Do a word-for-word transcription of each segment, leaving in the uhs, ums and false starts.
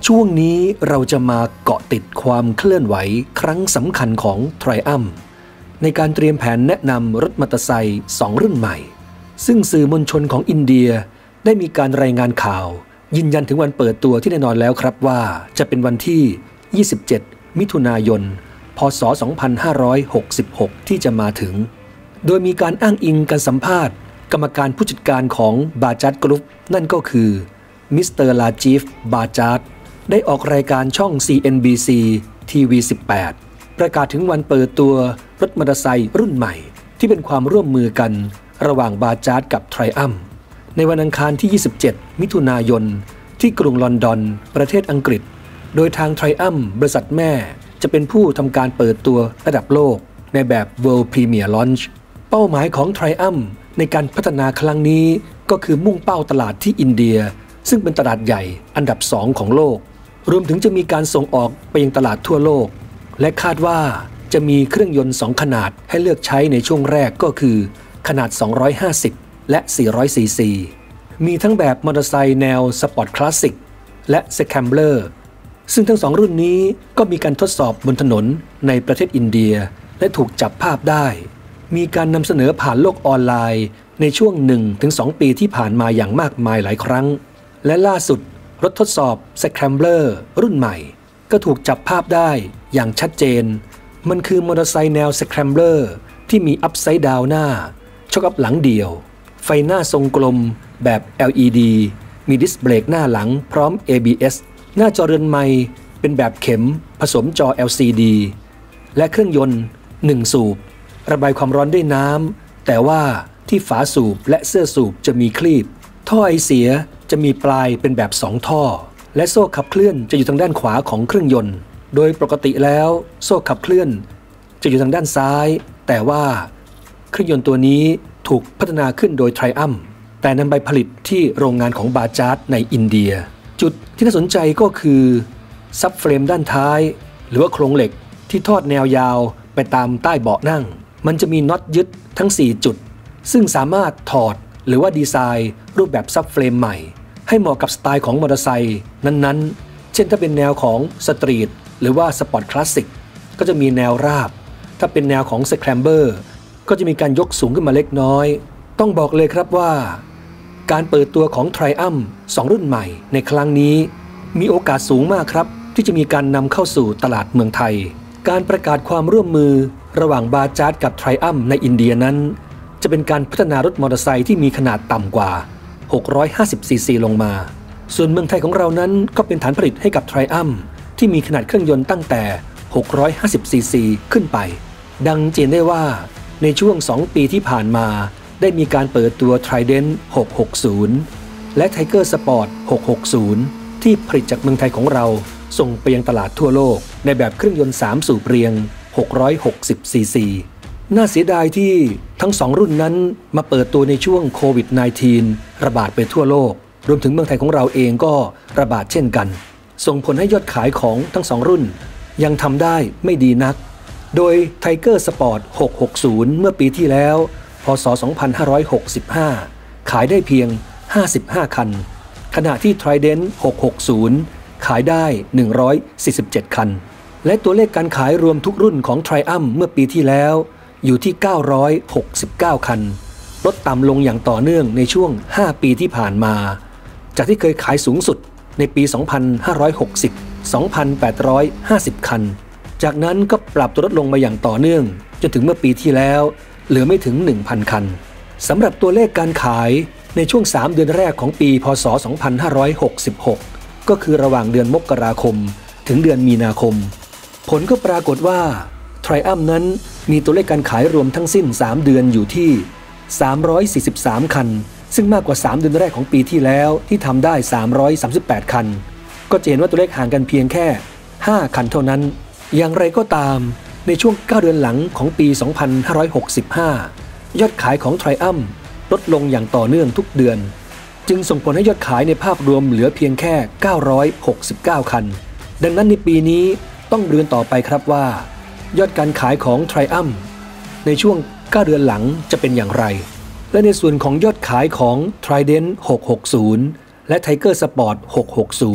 ช่วงนี้เราจะมาเกาะติดความเคลื่อนไหวครั้งสำคัญของ Triumph ในการเตรียมแผนแนะนำรถมอเตอร์ไซค์สองรุ่นใหม่ซึ่งสื่อมวลชนของอินเดียได้มีการรายงานข่าวยืนยันถึงวันเปิดตัวที่แน่นอนแล้วครับว่าจะเป็นวันที่ยี่สิบเจ็ดมิถุนายนพ.ศ. สองพันห้าร้อยหกสิบหกที่จะมาถึงโดยมีการอ้างอิงการสัมภาษณ์กรรมการผู้จัดการของบาจาร์ดกรุ๊ปนั่นก็คือมิสเตอร์ลาจีฟบาจาร์ดได้ออกรายการช่อง ซี เอ็น บี ซี ที วี สิบแปด ประกาศถึงวันเปิดตัวรถมอเตอร์ไซค์รุ่นใหม่ที่เป็นความร่วมมือกันระหว่างบาจาร์ดกับ Triumph ในวันอังคารที่ยี่สิบเจ็ดมิถุนายนที่กรุงลอนดอนประเทศอังกฤษโดยทาง Triumph บริษัทแม่จะเป็นผู้ทำการเปิดตัวระดับโลกในแบบ World Premier Launch เป้าหมายของ Triumph ในการพัฒนาครั้งนี้ก็คือมุ่งเป้าตลาดที่อินเดียซึ่งเป็นตลาดใหญ่อันดับสองของโลกรวมถึงจะมีการส่งออกไปยังตลาดทั่วโลกและคาดว่าจะมีเครื่องยนต์สองขนาดให้เลือกใช้ในช่วงแรกก็คือขนาดสองร้อยห้าสิบและสี่ร้อยซีซีมีทั้งแบบมอเตอร์ไซค์แนวสปอร์ตคลาสสิกและสแครมเบลอร์ซึ่งทั้งสองรุ่นนี้ก็มีการทดสอบบนถนนในประเทศอินเดียและถูกจับภาพได้มีการนำเสนอผ่านโลกออนไลน์ในช่วง หนึ่งถึงสอง ปีที่ผ่านมาอย่างมากมายหลายครั้งและล่าสุดรถทดสอบสแครมเบลอร์รุ่นใหม่ก็ถูกจับภาพได้อย่างชัดเจนมันคือมอเตอร์ไซค์แนวสแครมเบลอร์ที่มีอัพไซด์ดาวน์หน้าช็อคอัพหลังเดี่ยวไฟหน้าทรงกลมแบบ แอล อี ดี มีดิสเบรกหน้าหลังพร้อม เอ บี เอส หน้าจอเรือนไมค์เป็นแบบเข็มผสมจอ แอล ซี ดี และเครื่องยนต์หนึ่งสูบระบายความร้อนด้วยน้ำแต่ว่าที่ฝาสูบและเสื้อสูบจะมีคลีบท่อไอเสียจะมีปลายเป็นแบบสองท่อและโซ่ขับเคลื่อนจะอยู่ทางด้านขวาของเครื่องยนต์โดยปกติแล้วโซ่ขับเคลื่อนจะอยู่ทางด้านซ้ายแต่ว่าเครื่องยนต์ตัวนี้ถูกพัฒนาขึ้นโดย Triumph แต่นำไปผลิตที่โรงงานของบาจาร์ดในอินเดียจุดที่น่าสนใจก็คือซับเฟรมด้านท้ายหรือว่าโครงเหล็กที่ทอดแนวยาวไปตามใต้เบาะนั่งมันจะมีน็อตยึดทั้งสี่จุดซึ่งสามารถถอดหรือว่าดีไซน์รูปแบบซับเฟรมใหม่ให้เหมาะกับสไตล์ของมอเตอร์ไซค์นั้นๆเช่นถ้าเป็นแนวของสตรีทหรือว่าสปอร์ตคลาสสิกก็จะมีแนวราบถ้าเป็นแนวของสแครมเบอร์ก็จะมีการยกสูงขึ้นมาเล็กน้อยต้องบอกเลยครับว่าการเปิดตัวของ Triumph สองรุ่นใหม่ในครั้งนี้มีโอกาสสูงมากครับที่จะมีการนำเข้าสู่ตลาดเมืองไทยการประกาศความร่วมมือระหว่างบาจาร์ดกับ Triumph ในอินเดียนั้นจะเป็นการพัฒนารถมอเตอร์ไซค์ที่มีขนาดต่ำกว่าหกร้อยห้าสิบซีซีลงมาส่วนเมืองไทยของเรานั้นก็เป็นฐานผลิตให้กับ Triumph ที่มีขนาดเครื่องยนต์ตั้งแต่หกร้อยห้าสิบซีซีขึ้นไปดังเจนได้ว่าในช่วงสองปีที่ผ่านมาได้มีการเปิดตัว Trident หกหกศูนย์และ Tiger Sport หกหกศูนย์ที่ผลิตจากเมืองไทยของเราส่งไปยังตลาดทั่วโลกในแบบเครื่องยนต์สามสูบเรียงหกร้อยหกสิบซีซีน่าเสียดายที่ทั้งสองรุ่นนั้นมาเปิดตัวในช่วงโควิด สิบเก้า ระบาดไปทั่วโลกรวมถึงเมืองไทยของเราเองก็ระบาดเช่นกันส่งผลให้ยอดขายของทั้งสองรุ่นยังทำได้ไม่ดีนักโดย Tiger Sport หกหกศูนย์เมื่อปีที่แล้วพ.ศ. สองพันห้าร้อยหกสิบห้าขายได้เพียงห้าสิบห้าคันขณะที่ Trident หกหกศูนย์ขายได้หนึ่งร้อยสี่สิบเจ็ดคันและตัวเลขการขายรวมทุกรุ่นของ Triumph เมื่อปีที่แล้วอยู่ที่เก้าร้อยหกสิบเก้าคันลดต่ำลงอย่างต่อเนื่องในช่วงห้าปีที่ผ่านมาจากที่เคยขายสูงสุดในปี สองพันห้าร้อยหกสิบ สองพันแปดร้อยห้าสิบ คันจากนั้นก็ปรับตัวลดลงมาอย่างต่อเนื่องจนถึงเมื่อปีที่แล้วเหลือไม่ถึง หนึ่งพัน คันสำหรับตัวเลขการขายในช่วงสามเดือนแรกของปีพ.ศ. สองพันห้าร้อยหกสิบหกก็คือระหว่างเดือนมกราคมถึงเดือนมีนาคมผลก็ปรากฏว่า Triumph นั้นมีตัวเลขการขายรวมทั้งสิ้นสามเดือนอยู่ที่สามร้อยสี่สิบสามคันซึ่งมากกว่าสามเดือนแรกของปีที่แล้วที่ทำได้สามร้อยสามสิบแปดคันก็จะเห็นว่าตัวเลขห่างกันเพียงแค่ห้าคันเท่านั้นอย่างไรก็ตามในช่วงเก้าเดือนหลังของปี สองพันห้าร้อยหกสิบห้า ยอดขายของ Triumph ลดลงอย่างต่อเนื่องทุกเดือนจึงส่งผลให้ยอดขายในภาพรวมเหลือเพียงแค่เก้าร้อยหกสิบเก้าคันดังนั้นในปีนี้ต้องเรียนต่อไปครับว่ายอดการขายของ Triumph ในช่วงเก้าเดือนหลังจะเป็นอย่างไรและในส่วนของยอดขายของ Trident หกหกศูนย์และ Tiger Sport หกหกศูนย์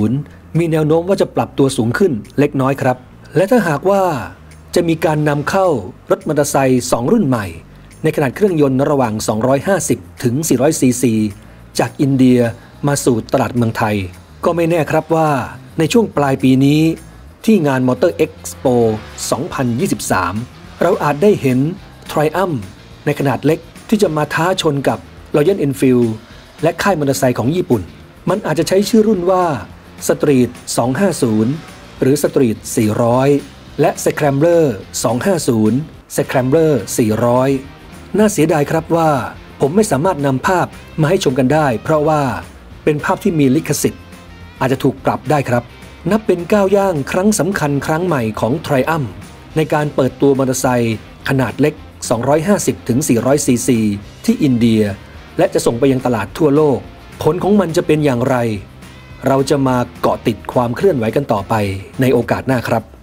มีแนวโน้มว่าจะปรับตัวสูงขึ้นเล็กน้อยครับและถ้าหากว่าจะมีการนำเข้ารถมอเตอร์ไซค์สองรุ่นใหม่ในขนาดเครื่องยนต์ระหว่างสองร้อยห้าสิบถึงสี่ร้อยซีซีจากอินเดียมาสู่ตลาดเมืองไทยก็ไม่แน่ครับว่าในช่วงปลายปีนี้ที่งาน Motor Expo สองพันยี่สิบสาม เราอาจได้เห็น Triumph ในขนาดเล็กที่จะมาท้าชนกับ Royal Enfield และค่ายมอเตอร์ไซค์ของญี่ปุ่นมันอาจจะใช้ชื่อรุ่นว่า Street สองห้าศูนย์หรือ Street สี่ร้อยและ Scrambler สองห้าศูนย์ Scrambler สี่ร้อยน่าเสียดายครับว่าผมไม่สามารถนำภาพมาให้ชมกันได้เพราะว่าเป็นภาพที่มีลิขสิทธิ์อาจจะถูกปรับได้ครับนับเป็นก้าวย่างครั้งสำคัญครั้งใหม่ของ Triumph ในการเปิดตัวมอเตอร์ไซค์ขนาดเล็กสองร้อยห้าสิบถึงสี่ร้อยซีซีที่อินเดียและจะส่งไปยังตลาดทั่วโลกผลของมันจะเป็นอย่างไรเราจะมาเกาะติดความเคลื่อนไหวกันต่อไปในโอกาสหน้าครับ